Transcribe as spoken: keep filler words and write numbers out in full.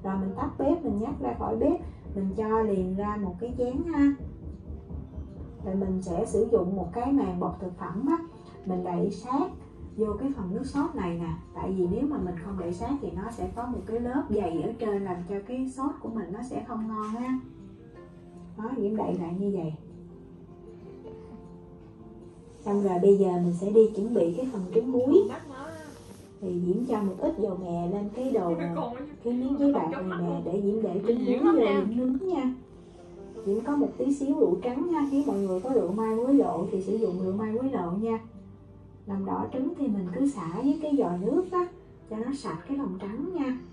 Rồi mình tắt bếp, mình nhắc ra khỏi bếp, mình cho liền ra một cái chén ha. Rồi mình sẽ sử dụng một cái màng bọc thực phẩm á, mình đậy sát vô cái phần nước sốt này nè. Tại vì nếu mà mình không đậy sát thì nó sẽ có một cái lớp dày ở trên, làm cho cái sốt của mình nó sẽ không ngon ha. Đó, Diễm đậy lại như vậy. Xong rồi bây giờ mình sẽ đi chuẩn bị cái phần trứng muối. Thì Diễm cho một ít dầu mè lên cái đồ, cái miếng giấy bạc này nè, để Diễm để trứng muối vô Diễm nướng nha. Diễm có một tí xíu rượu trắng nha. Nếu mọi người có rượu mai quế lộ thì sử dụng rượu mai quế lộ nha. Lòng đỏ trứng thì mình cứ xả với cái vòi nước á, cho nó sạch cái lòng trắng nha.